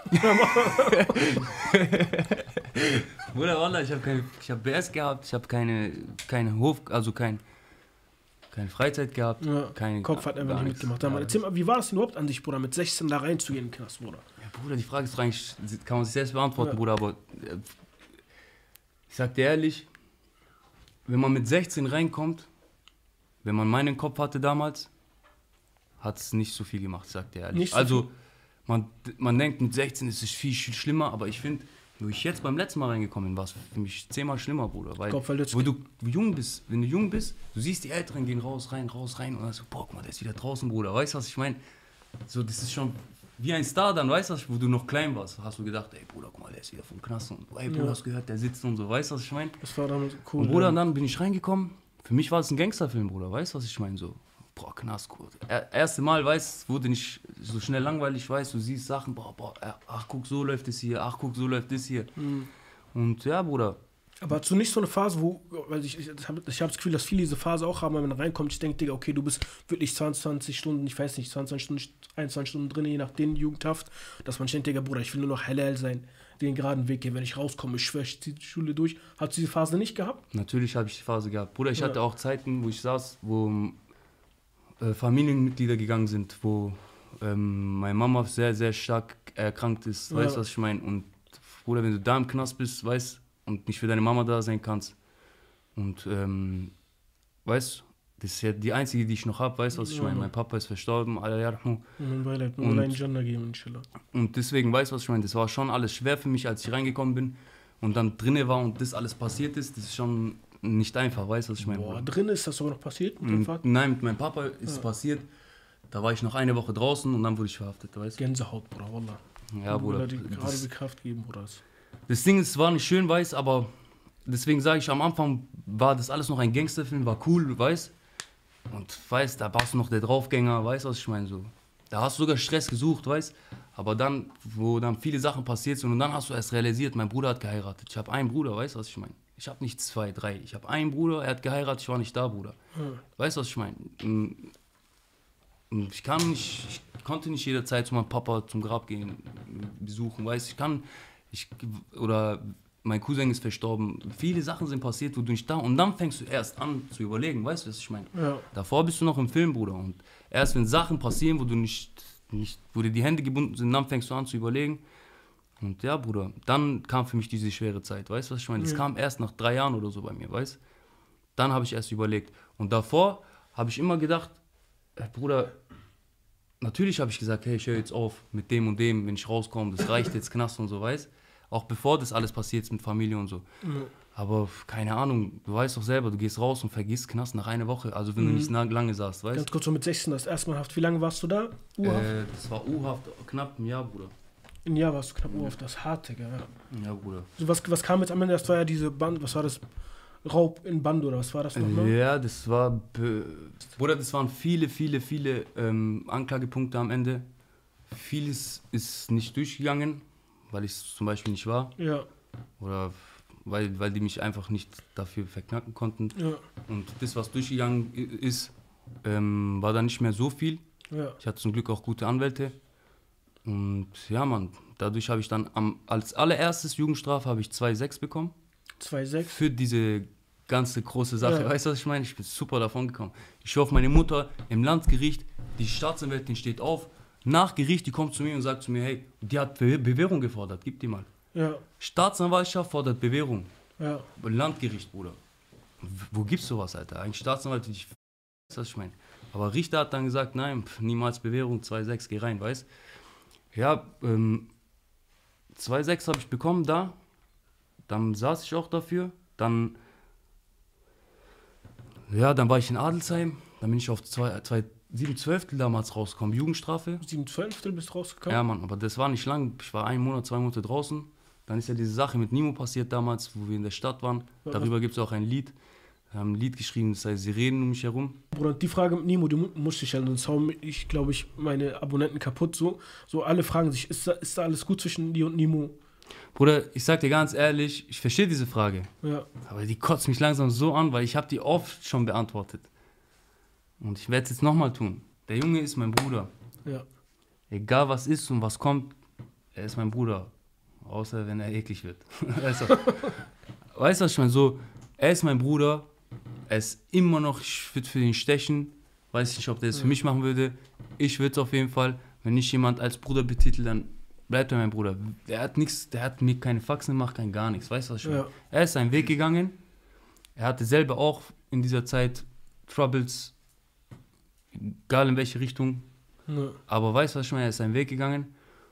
Bruder, Wallah, ich habe keine, ich habe B S gehabt, ich habe keine, keine Hof, also kein, keine Freizeit gehabt. Ja, keine, Kopf hat einfach nicht mitgemacht. Ja, erzähl mal, wie war das überhaupt an sich, Bruder, mit sechzehn da reinzugehen in den Knast, Bruder? Ja, Bruder, die Frage ist eigentlich, kann man sich selbst beantworten, ja. Bruder, aber äh, ich sag dir ehrlich, wenn man mit sechzehn reinkommt, wenn man meinen Kopf hatte damals, hat es nicht so viel gemacht, sagt er ehrlich. So also man, man denkt, mit sechzehn ist es viel, viel schlimmer, aber ich finde, wo ich jetzt beim letzten Mal reingekommen bin, war es für mich zehnmal schlimmer, Bruder. Weil, Kopf, weil wo du jung bist, wenn du jung bist, du siehst, die Älteren gehen raus, rein, raus, rein und dann so, boah, guck mal, der ist wieder draußen, Bruder. Weißt du, was ich meine? So, das ist schon wie ein Star dann, weißt du, wo du noch klein warst, hast du gedacht, ey Bruder, guck mal, der ist wieder vom Knast und ey Bruder, ja. hast gehört, der sitzt und so, weißt du, was ich meine? Das war damals cool. Und Bruder, ja. dann bin ich reingekommen, für mich war es ein Gangsterfilm, Bruder, weißt du, was ich meine? So, boah, Knast, gut. Erste Mal, weißt, wurde nicht so schnell langweilig, weißt du, siehst Sachen, boah, boah, ach guck, so läuft es hier, ach guck, so läuft es hier. Mhm. Und ja, Bruder. Aber hast du nicht so eine Phase, wo, weil ich, ich, ich habe ich hab das Gefühl, dass viele diese Phase auch haben, wenn man reinkommt, ich denke, Digga, okay, du bist wirklich zwanzig Stunden, ich weiß nicht, zwanzig Stunden, einundzwanzig Stunden drin, je nachdem, Jugendhaft, dass man denkt, Digga, Bruder, ich will nur noch halal sein, den geraden Weg gehen, wenn ich rauskomme, ich schwöre, ich ziehe die Schule durch. Hast du diese Phase nicht gehabt? Natürlich habe ich die Phase gehabt. Bruder, ich ja. hatte auch Zeiten, wo ich saß, wo äh, Familienmitglieder gegangen sind, wo ähm, meine Mama sehr, sehr stark erkrankt ist, ja. weißt du, was ich meine? Und Bruder, wenn du da im Knast bist, weißt und nicht für deine Mama da sein kannst. Und ähm, weißt du, das ist ja die einzige, die ich noch habe, weißt du, was ich ja. meine? Mein Papa ist verstorben, Allah yarhamu. Und deswegen, weißt du, was ich meine? Das war schon alles schwer für mich, als ich reingekommen bin und dann drinne war und das alles passiert ist. Das ist schon nicht einfach, weißt du, was ich meine? Boah, drin ist das sogar noch passiert mit dem Vater? Nein, mit meinem Papa ist es ja. passiert. Da war ich noch eine Woche draußen und dann wurde ich verhaftet, weißt du? Gänsehaut, Bruder, Wallah. Ja, Bruder. Die gerade die Kraft geben, Bruder. Das Ding ist, es war nicht schön, weiß, aber deswegen sage ich, am Anfang war das alles noch ein Gangsterfilm, war cool, weiß. Und weiß, da warst du noch der Draufgänger, weißt du, was ich meine? So. Da hast du sogar Stress gesucht, weißt. Aber dann, wo dann viele Sachen passiert sind und dann hast du erst realisiert, mein Bruder hat geheiratet. Ich habe einen Bruder, weißt du, was ich meine? Ich habe nicht zwei, drei. Ich habe einen Bruder, er hat geheiratet, ich war nicht da, Bruder. Hm. Weißt du, was ich meine? Ich kann nicht, ich konnte nicht jederzeit zu meinem Papa zum Grab gehen, besuchen, weißt du, ich kann, ich, oder mein Cousin ist verstorben, viele Sachen sind passiert, wo du nicht da, und dann fängst du erst an zu überlegen, weißt du, was ich meine? Ja. Davor bist du noch im Film, Bruder, und erst wenn Sachen passieren, wo du nicht, nicht, wo dir die Hände gebunden sind, dann fängst du an zu überlegen. Und ja, Bruder, dann kam für mich diese schwere Zeit, weißt du, was ich meine? Das ja. kam erst nach drei Jahren oder so bei mir, weißt du? Dann habe ich erst überlegt. Und davor habe ich immer gedacht, hey, Bruder, natürlich habe ich gesagt, hey, ich höre jetzt auf mit dem und dem, wenn ich rauskomme, das reicht jetzt, Knast und so, weißt du? Auch bevor das alles passiert ist mit Familie und so. Mhm. Aber keine Ahnung, du weißt doch selber, du gehst raus und vergisst Knast nach einer Woche, also wenn mhm. du nicht lange saßt, weißt du? Ganz kurz, so mit sechzehn, das erste Mal Haft. Wie lange warst du da? U-Haft? Äh, das war U-Haft, knapp ein Jahr, Bruder. Ein Jahr warst du knapp U-Haft, das harte, gell? Ja, Bruder. So, was, was kam jetzt am Ende? Das war ja diese Band, was war das? Raub in Band oder was war das nochmal? Ja, das war, Bruder, das waren viele, viele, viele ähm, Anklagepunkte am Ende. Vieles ist nicht durchgegangen, weil ich es zum Beispiel nicht war. Ja. Oder weil, weil die mich einfach nicht dafür verknacken konnten. Ja. Und das, was durchgegangen ist, ähm, war dann nicht mehr so viel. Ja. Ich hatte zum Glück auch gute Anwälte. Und ja, Mann, dadurch habe ich dann am, als allererstes Jugendstrafe habe ich zwei Komma sechs bekommen. zwei Komma sechs? Für diese ganze große Sache. Ja. Weißt du, was ich meine? Ich bin super davon gekommen. Ich schaue auf meine Mutter im Landgericht, die Staatsanwältin steht auf, nach Gericht, die kommt zu mir und sagt zu mir, hey, die hat Be- Bewährung gefordert, gib die mal. Ja. Staatsanwaltschaft fordert Bewährung. Ja. Landgericht, Bruder. Wo gibt's sowas, Alter? Ein Staatsanwalt, ich weiß, was ich meine. Aber Richter hat dann gesagt, nein, pf, niemals Bewährung, zwei Komma sechs, geh rein, weißt? Ja, ähm, zwei Komma sechs habe ich bekommen da. Dann saß ich auch dafür. Dann, ja, dann war ich in Adelsheim. Dann bin ich auf zwei, zwei, sieben Zwölftel damals rausgekommen, Jugendstrafe. sieben Zwölftel bist rausgekommen? Ja, Mann, aber das war nicht lang. Ich war einen Monat, zwei Monate draußen. Dann ist ja diese Sache mit Nimo passiert damals, wo wir in der Stadt waren. Ja, Darüber gibt es auch ein Lied. Wir haben ein Lied geschrieben, das heißt Sirenen um mich herum. Bruder, die Frage mit Nimo, die mu- musste ich stellen, sonst hauen ich, glaube ich, meine Abonnenten kaputt. So, so alle fragen sich, ist da, ist da alles gut zwischen dir und Nimo? Bruder, ich sag dir ganz ehrlich, ich verstehe diese Frage. Ja. Aber die kotzt mich langsam so an, weil ich habe die oft schon beantwortet. Und ich werde es jetzt nochmal tun. Der Junge ist mein Bruder. Ja. Egal was ist und was kommt, er ist mein Bruder. Außer wenn er eklig wird. Weißt du, weißt du, was ich meine? So, er ist mein Bruder. Er ist immer noch, ich würde für ihn stechen. Weiß nicht, ob der es für mich machen würde. Ich würde es auf jeden Fall. Wenn ich jemand als Bruder betitel, dann bleibt er mein Bruder. Der hat nichts, der hat mir keine Faxen gemacht, kein gar nichts. Weißt du, was ich meine? Ja. Er ist seinen Weg gegangen. Er hatte selber auch in dieser Zeit Troubles, egal in welche Richtung. Ja. Aber weißt du, was ich meine? Er ist seinen Weg gegangen.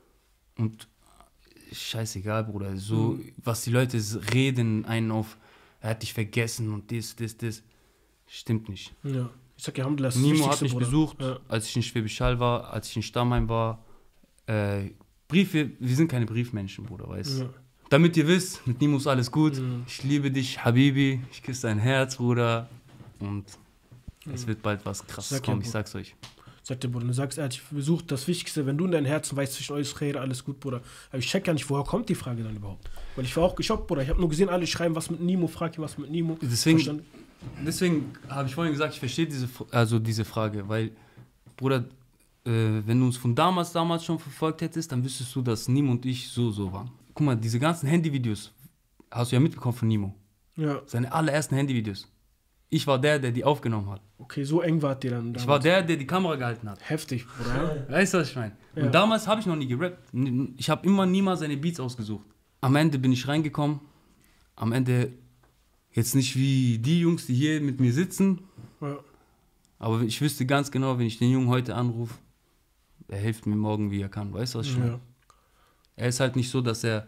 Und scheißegal, Bruder. So, Mhm. was die Leute reden, einen auf, er hat dich vergessen und das, das, das. Stimmt nicht. Ja. Ich sag ja, Alhamdulillah, das ist das Nimo Wichtigste, hat mich Bruder. besucht, Ja. als ich in Schwäbisch Hall war, als ich in Stammheim war. Äh, Briefe, wir sind keine Briefmenschen, Bruder, weißt du. Ja. Damit ihr wisst, mit Nimo ist alles gut. Mhm. Ich liebe dich, Habibi. Ich küsse dein Herz, Bruder. Und es wird bald was krasses Sag ja, kommen, ich Bruder. sag's euch. Sagt der Bruder, du sagst ehrlich, besucht das Wichtigste, wenn du in deinem Herzen weißt, zwischen euch Khair, alles gut, Bruder. Aber ich check ja nicht, woher kommt die Frage dann überhaupt? Weil ich war auch geschockt, Bruder. Ich habe nur gesehen, alle schreiben, was mit Nimo, frag ihn, was mit Nimo. Deswegen, Verstanden? deswegen habe ich vorhin gesagt, ich verstehe diese, also diese Frage, weil, Bruder, äh, wenn du uns von damals, damals schon verfolgt hättest, dann wüsstest du, dass Nimo und ich so, so waren. Guck mal, diese ganzen Handyvideos hast du ja mitbekommen von Nimo. Ja, Seine allerersten Handyvideos. Ich war der, der die aufgenommen hat. okay, so eng wart ihr dann. Ich damals. war der, der die Kamera gehalten hat. Heftig, Bruder. Weißt du, was ich meine? Ja. Und damals habe ich noch nie gerappt. Ich habe immer niemals seine Beats ausgesucht. Am Ende bin ich reingekommen. Am Ende jetzt nicht wie die Jungs, die hier mit mir sitzen. Ja. Aber ich wüsste ganz genau, wenn ich den Jungen heute anrufe, er hilft mir morgen, wie er kann. Weißt du, was ich meine? Ja. Er ist halt nicht so, dass er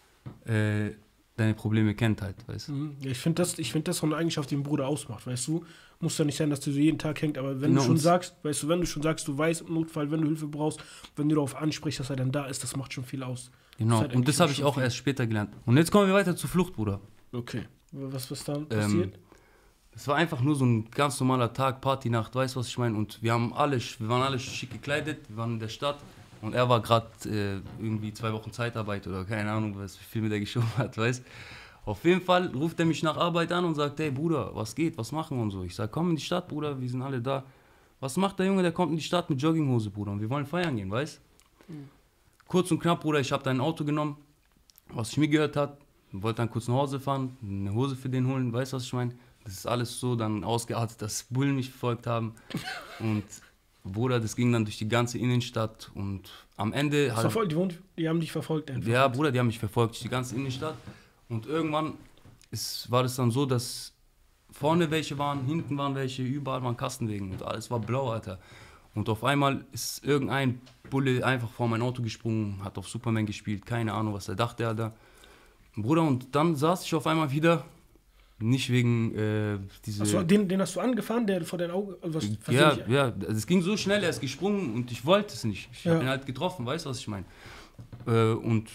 äh, deine Probleme kennt halt, weißt du. Mhm. Ja, ich finde das, ich find das so eine Eigenschaft, die ein Bruder ausmacht, weißt du? Muss ja nicht sein, dass du so jeden Tag hängt, aber wenn Genau, du schon und- sagst, weißt du, wenn du schon sagst, du weißt im Notfall, wenn du Hilfe brauchst, wenn du darauf ansprichst, dass er dann da ist, das macht schon viel aus. Genau, Das ist halt und das eigentlich habe ich schon auch viel. erst später gelernt. Und jetzt kommen wir weiter zur Flucht, Bruder. Okay. Was, was dann Ähm, passiert? Es war einfach nur so ein ganz normaler Tag, Partynacht, weißt du, was ich meine? Und wir haben alle, wir waren alle schick gekleidet, wir waren in der Stadt und er war gerade äh, irgendwie zwei Wochen Zeitarbeit oder keine Ahnung, was, wie viel mit der geschoben hat, weißt du? Auf jeden Fall ruft er mich nach Arbeit an und sagt, hey Bruder, was geht, was machen wir und so. Ich sag, komm in die Stadt, Bruder, wir sind alle da. Was macht der Junge, der kommt in die Stadt mit Jogginghose, Bruder, und wir wollen feiern gehen, weißt du? Kurz und knapp, Bruder, ich habe dein Auto genommen, was ich mir gehört hat, wollte dann kurz nach Hause fahren, eine Hose für den holen, weißt du, was ich meine? Das ist alles so dann ausgeartet, dass Bullen mich verfolgt haben. Und Bruder, das ging dann durch die ganze Innenstadt und am Ende... Das verfolgt, die, wohnt- die haben dich verfolgt einfach. Ja, Bruder, die haben mich verfolgt durch die ganze Innenstadt. Und irgendwann ist, war das dann so, dass vorne welche waren, hinten waren welche, überall waren Kastenwegen und alles war blau, Alter. Und auf einmal ist irgendein Bulle einfach vor mein Auto gesprungen, hat auf Superman gespielt, keine Ahnung, was er dachte, Alter. Bruder, und dann saß ich auf einmal wieder, nicht wegen äh, diese... Achso, den, den hast du angefahren, der vor deinen Augen... Also was, Ja, versehentlich- ja, es ging so schnell, er ist gesprungen und ich wollte es nicht. Ich Ja. habe ihn halt getroffen, weißt du, was ich meine? Äh, und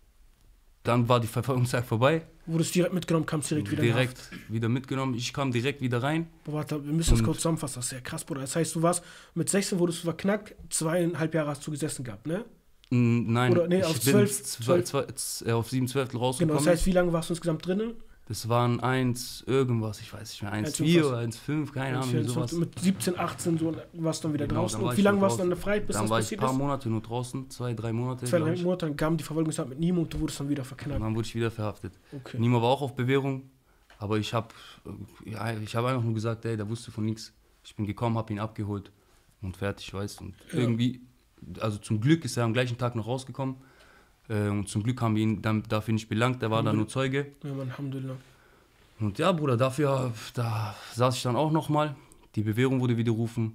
dann war die Verfolgungszeit vorbei, Wurdest direkt mitgenommen, kamst direkt wieder in direkt Haft. wieder mitgenommen. Ich kam direkt wieder rein. Boah, warte, wir müssen das Und- kurz zusammenfassen, das ist ja krass, Bruder. Das heißt, du warst, mit sechzehn wurdest du verknackt, zweieinhalb Jahre hast du gesessen gehabt, ne? Mm, Nein, Oder, nee, ich auf bin zwölf, zwei, zwei, z- äh, auf sieben Zwölftel Genau, rausgekommen. das heißt, wie lange warst du insgesamt drinnen? das waren eins irgendwas, ich weiß nicht mehr, eins eins vier irgendwas. oder eins fünf, keine Ahnung, wie vierundzwanzig, sowas. mit siebzehn, achtzehn so warst du dann wieder Genau, draußen. dann war Und ich wie lange nur warst du dann draußen. frei, bis Dann das war ich ein passiert paar ist? Monate nur draußen, zwei, drei Monate, Zwei, glaub drei ich. Monate, dann kam die Verfolgungsjagd mit Nimo und du wurdest dann wieder Und verknackt. dann wurde ich wieder verhaftet. Okay. Nimo war auch auf Bewährung, aber ich habe ja, ich hab einfach nur gesagt, ey, der wusste von nichts. Ich bin gekommen, habe ihn abgeholt und fertig, weißt du. Und Ja. irgendwie, also zum Glück ist er am gleichen Tag noch rausgekommen äh, und zum Glück haben wir ihn dann dafür nicht belangt, der war dann nur Zeuge. Ja, Mann, Alhamdulillah. Und ja, Bruder, dafür, da saß ich dann auch nochmal. Die Bewährung wurde widerrufen.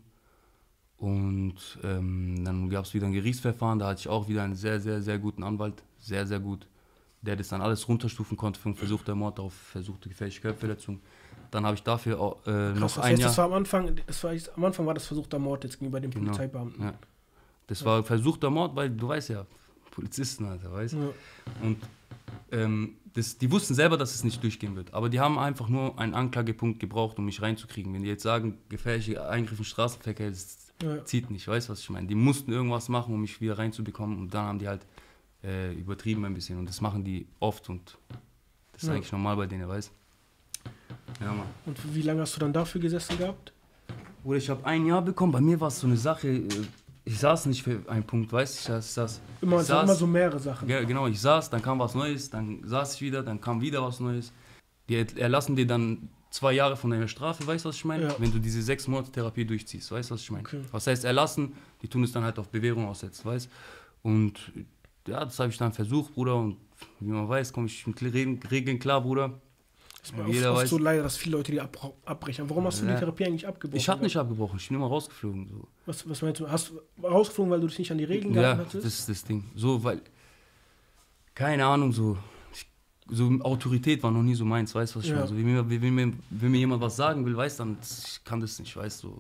Und ähm, dann gab es wieder ein Gerichtsverfahren. Da hatte ich auch wieder einen sehr, sehr, sehr guten Anwalt. Sehr, sehr gut. Der das dann alles runterstufen konnte von versuchter Mord auf versuchte gefährliche Körperverletzung. Dann habe ich dafür auch, äh, noch Krass, das ein heißt, Jahr... Das war am Anfang, das war, am Anfang war das versuchter Mord jetzt gegenüber den Genau, Polizeibeamten. ja. Das war versuchter Mord, weil du weißt ja, Polizisten, Alter, weißt du? Ja. Und ähm, das, die wussten selber, dass es nicht durchgehen wird. Aber die haben einfach nur einen Anklagepunkt gebraucht, um mich reinzukriegen. Wenn die jetzt sagen, gefährliche Eingriff in Straßenverkehr, das Ja. zieht nicht, weißt du, was ich meine? Die mussten irgendwas machen, um mich wieder reinzubekommen. Und dann haben die halt äh, übertrieben ein bisschen. Und das machen die oft. Und das ist Ja. eigentlich normal bei denen, weißt du? Ja, Mann. Und wie lange hast du dann dafür gesessen gehabt? Oder ich habe ein Jahr bekommen. Bei mir war es so eine Sache, äh, ich saß nicht für einen Punkt, weißt du? Ich saß, saß, Immer, ich es waren saß, immer so mehrere Sachen. Ja, genau, ich saß, dann kam was Neues, dann saß ich wieder, dann kam wieder was Neues. Die erlassen dir dann zwei Jahre von deiner Strafe, weißt du, was ich meine? Ja. Wenn du diese sechs Monate Therapie durchziehst, weißt du, was ich meine? Okay. Was heißt erlassen? Die tun es dann halt auf Bewährung aussetzen, weißt du? Und ja, das habe ich dann versucht, Bruder, und wie man weiß, komme ich mit Regeln klar, Bruder. Es war Ja, oft, jeder oft weiß. so leider, dass viele Leute die abbra- abbrechen. Warum hast du Ja. die Therapie eigentlich abgebrochen? Ich habe nicht abgebrochen, ich bin immer rausgeflogen. So. Was, was meinst du? Hast du rausgeflogen, weil du dich nicht an die Regeln Ja, gehalten das hattest? ist das Ding. So, weil, keine Ahnung, so, ich, so Autorität war noch nie so meins, weißt du, was ich Ja. meine? So, wie mir, wie, wie mir, wenn mir jemand was sagen will, weißt du, dann, ich kann das nicht, weißt du.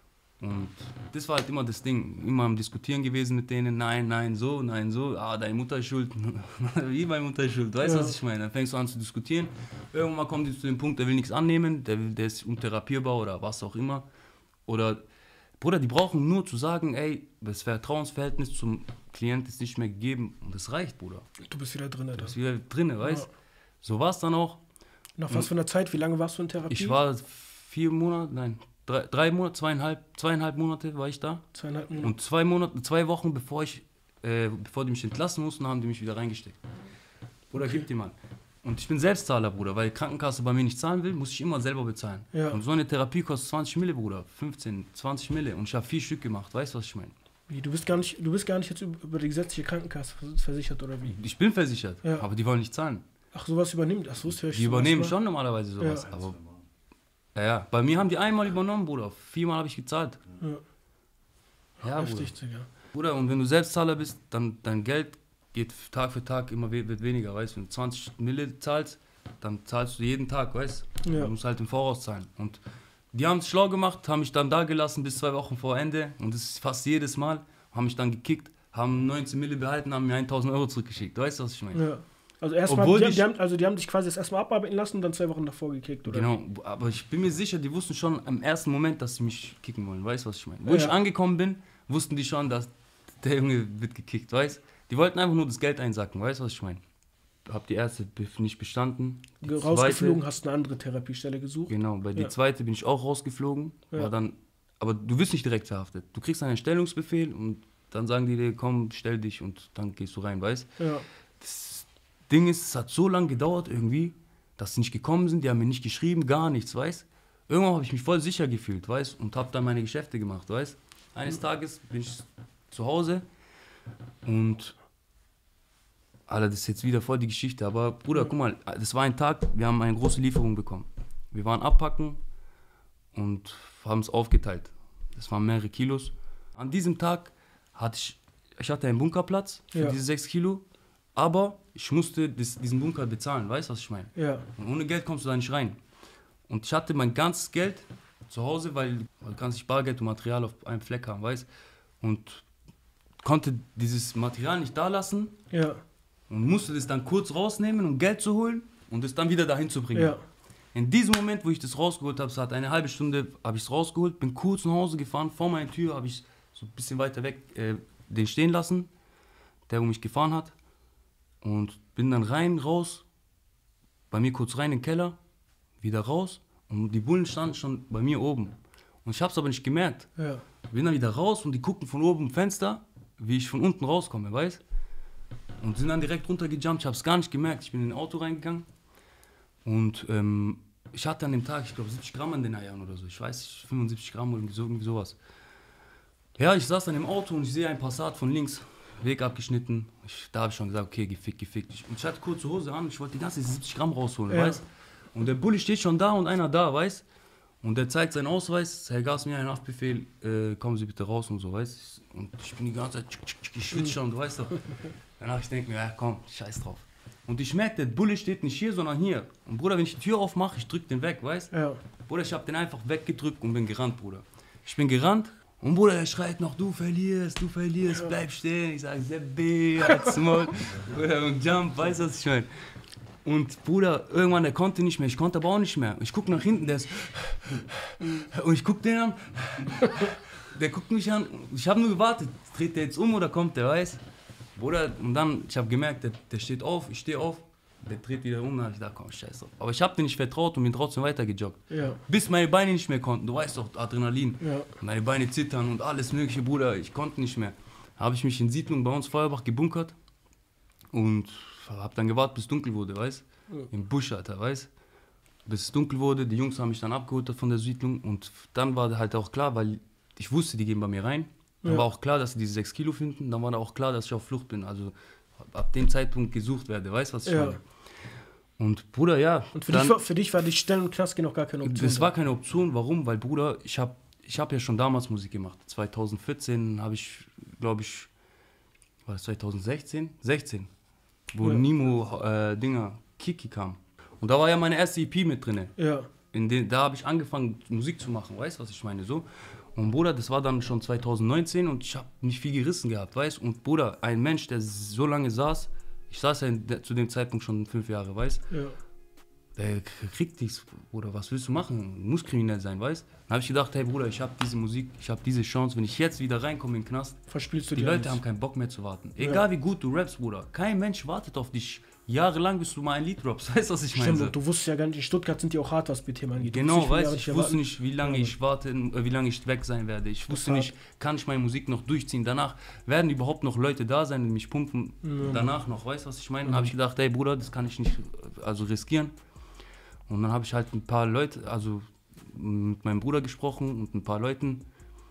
Und das war halt immer das Ding, immer am Diskutieren gewesen mit denen, nein, nein, so, nein, so, ah, deine Mutter ist schuld, wie meine Mutter ist schuld, weißt du, Ja. was ich meine? Dann fängst du an zu diskutieren, irgendwann kommt die zu dem Punkt, der will nichts annehmen, der, will, der ist untherapierbar oder was auch immer. Oder, Bruder, die brauchen nur zu sagen, ey, das Vertrauensverhältnis zum Klient ist nicht mehr gegeben und das reicht, Bruder. Du bist wieder drin, Du Alter. bist wieder drin, weißt du? Ja. So war es dann auch. Nach was für einer Zeit? Wie lange warst du in Therapie? Ich war vier Monate, nein, drei, drei Monate, zweieinhalb, zweieinhalb Monate war ich da. Zweieinhalb Monate. Und zwei Monate, zwei Wochen bevor ich, äh, bevor die mich entlassen mussten, haben die mich wieder reingesteckt. Bruder, Okay. gib die mal. Und ich bin Selbstzahler, Bruder, weil die Krankenkasse bei mir nicht zahlen will, muss ich immer selber bezahlen. Ja. Und so eine Therapie kostet zwanzig Mille, Bruder, fünfzehn, zwanzig Mille. Und ich habe vier Stück gemacht, weißt du, was ich meine? Wie, du bist gar nicht, du bist gar nicht jetzt über über die gesetzliche Krankenkasse vers- versichert oder wie? Ich bin versichert, Ja. aber die wollen nicht zahlen. Ach, sowas übernimmt. Ach, so ist ja Die übernehmen schon normalerweise sowas. Ja. Aber ja, ja, bei mir haben die einmal übernommen, Bruder. Viermal habe ich gezahlt. Ja. Ja, Bruder. Heftig, Digga. Bruder, und wenn du Selbstzahler bist, dann dein Geld geht Tag für Tag immer we- wird weniger, weißt du? Wenn du zwanzig Mille zahlst, dann zahlst du jeden Tag, weißt du? Ja. Du musst halt im Voraus zahlen. Und die haben es schlau gemacht, haben mich dann da gelassen bis zwei Wochen vor Ende. Und das ist fast jedes Mal. Haben mich dann gekickt, haben neunzehn Mille behalten, haben mir tausend Euro zurückgeschickt. Weißt du, was ich meine? Ja. Also erstmal, Obwohl die, haben- ich- die haben, also die haben dich quasi das erstmal abarbeiten lassen und dann zwei Wochen davor gekickt, oder? Genau, aber ich bin mir sicher, die wussten schon im ersten Moment, dass sie mich kicken wollen. Weißt du, was ich meine? Wo Ja. ich angekommen bin, wussten die schon, dass der Junge wird gekickt, weißt du? Die wollten einfach nur das Geld einsacken, weißt du, was ich meine? Hab die erste be- nicht bestanden. Die Ge- Rausgeflogen, hast eine andere Therapiestelle gesucht. Genau, bei die Ja. zweite bin ich auch rausgeflogen. Ja. War dann, aber du wirst nicht direkt verhaftet. Du kriegst einen Stellungsbefehl und dann sagen die dir, komm, stell dich und dann gehst du rein, weißt du? Ja. Das Ding ist, es hat so lange gedauert irgendwie, dass sie nicht gekommen sind, die haben mir nicht geschrieben, gar nichts, weißt? Irgendwann habe ich mich voll sicher gefühlt, weißt? Und habe dann meine Geschäfte gemacht, weißt? Eines Tages bin ich zu Hause und Alter, das ist jetzt wieder voll die Geschichte, aber Bruder, guck mal, das war ein Tag, wir haben eine große Lieferung bekommen. Wir waren abpacken und haben es aufgeteilt. Das waren mehrere Kilos. An diesem Tag hatte ich, ich hatte einen Bunkerplatz für Ja. diese sechs Kilo, aber ich musste das, diesen Bunker bezahlen, weißt du, was ich meine? Ja. Und ohne Geld kommst du da nicht rein. Und ich hatte mein ganzes Geld zu Hause, weil du kannst nicht Bargeld und Material auf einem Fleck haben, weißt du? Und konnte dieses Material nicht da lassen Ja. und musste das dann kurz rausnehmen, um Geld zu holen und es dann wieder dahin zu bringen. Ja. In diesem Moment, wo ich das rausgeholt habe, es hat eine halbe Stunde, habe ich es rausgeholt, bin kurz nach Hause gefahren, vor meiner Tür habe ich so ein bisschen weiter weg äh, den stehen lassen, der, wo mich gefahren hat, und bin dann rein, raus, bei mir kurz rein in den Keller, wieder raus, und die Bullen standen schon bei mir oben. Und ich habe es aber nicht gemerkt. Ja. Bin dann wieder raus und die gucken von oben im Fenster, wie ich von unten rauskomme, weißt? Und sind dann direkt runtergejumpt, ich habe es gar nicht gemerkt. Ich bin in ein Auto reingegangen und ähm, ich hatte an dem Tag, ich glaube, siebzig Gramm an den Eiern oder so. Ich weiß nicht, fünfundsiebzig Gramm oder irgendwie, so, irgendwie sowas. Ja, ich saß dann im Auto und ich sehe ein Passat von links, Weg abgeschnitten. Ich, da habe ich schon gesagt, okay, gefickt, gefickt. Ich, und ich hatte kurze Hose an, ich wollte die ganze siebzig Gramm rausholen, Ja. weißt? Und der Bulli steht schon da und einer da, weißt. Und der zeigt seinen Ausweis, Herr Gas, mir einen Haftbefehl, äh, kommen Sie bitte raus und so, weißt. Und ich bin die ganze Zeit, ich schwitze schon, du weißt doch. Danach ich denke mir, ja komm, scheiß drauf. Und ich merke, der Bulli steht nicht hier, sondern hier. Und Bruder, wenn ich die Tür aufmache, ich drück den weg, weißt. Ja. Bruder, ich hab den einfach weggedrückt und bin gerannt, Bruder. Ich bin gerannt und Bruder, er schreit noch, du verlierst, du verlierst, ja. bleib stehen. Ich sag, Sebbe, halt's Maul. Bruder, und jump, weißt du, was ich meine? Und Bruder, irgendwann, der konnte nicht mehr, ich konnte aber auch nicht mehr. Ich guck nach hinten, der ist... Und ich guck den an, der guckt mich an, ich habe nur gewartet, dreht der jetzt um oder kommt der, weißt? Bruder, und dann, ich habe gemerkt, der, der steht auf, ich stehe auf, der dreht wieder um, dann hab ich gedacht, komm, scheiß drauf. Aber ich habe dir nicht vertraut und bin trotzdem weitergejoggt. Ja. Bis meine Beine nicht mehr konnten, du weißt doch, Adrenalin. Ja. Meine Beine zittern und alles mögliche, Bruder, ich konnte nicht mehr. Da habe ich mich in Siedlung bei uns Feuerbach gebunkert und hab dann gewartet, bis es dunkel wurde, weißt? Ja. Im Busch, Alter, weißt? Bis es dunkel wurde, die Jungs haben mich dann abgeholt von der Siedlung und dann war halt auch klar, weil ich wusste, die gehen bei mir rein. Dann ja. war auch klar, dass sie diese sechs Kilo finden, dann war auch klar, dass ich auf Flucht bin, also ab dem Zeitpunkt gesucht werde, weißt du, was ich ja. meine? Und Bruder, ja. Und für, dann, dich, war, für dich war die Stellen und Knast gehen noch gar keine Option? Das war keine Option, warum? Weil Bruder, ich habe ich hab ja schon damals Musik gemacht. zwanzig vierzehn habe ich, glaube ich, war das zwanzig sechzehn? sechzehn. Wo ja. Nimo, äh, Dinger, Kiki kam. Und da war ja meine erste E P mit drin. Ja. In den, da habe ich angefangen, Musik zu machen, weißt du, was ich meine? So. Und Bruder, das war dann schon zwanzig neunzehn und ich habe nicht viel gerissen gehabt, weißt du? Und Bruder, ein Mensch, der so lange saß, ich saß ja in, zu dem Zeitpunkt schon fünf Jahre, weißt du? Ja. Der kriegt nichts, Bruder, was willst du machen? Muss kriminell sein, weißt du? Dann habe ich gedacht, hey Bruder, ich habe diese Musik, ich habe diese Chance, wenn ich jetzt wieder reinkomme in den Knast, verspielst du die die Leute alles. Haben keinen Bock mehr zu warten. Egal ja. wie gut du rappst, Bruder, kein Mensch wartet auf dich jahrelang, bis du mal ein Lied droppst, weißt du, was ich meine? Stimmt, du wusstest ja gar nicht, in Stuttgart sind die auch hart, was B T M angeht. Genau, weißt du, ich wusste nicht, wie lange ich warte, wie lange ich weg sein werde. Ich wusste nicht, kann ich meine Musik noch durchziehen. Danach werden überhaupt noch Leute da sein, die mich pumpen. Mhm. Danach noch, weißt du, was ich meine? Dann mhm. habe ich gedacht, hey Bruder, das kann ich nicht also riskieren. Und dann habe ich halt ein paar Leute, also mit meinem Bruder gesprochen und ein paar Leuten,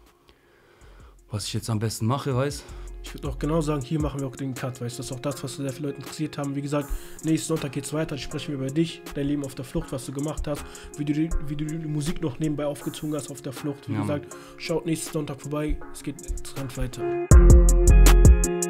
was ich jetzt am besten mache, weißt du. Ich würde auch genau sagen, hier machen wir auch den Cut, weißt du, das ist auch das, was sehr viele Leute interessiert haben. Wie gesagt, nächsten Sonntag geht's weiter, da sprechen wir über dich, dein Leben auf der Flucht, was du gemacht hast, wie du die, wie du die Musik noch nebenbei aufgezogen hast auf der Flucht. Wie ja, gesagt, schaut nächsten Sonntag vorbei, es geht dran weiter.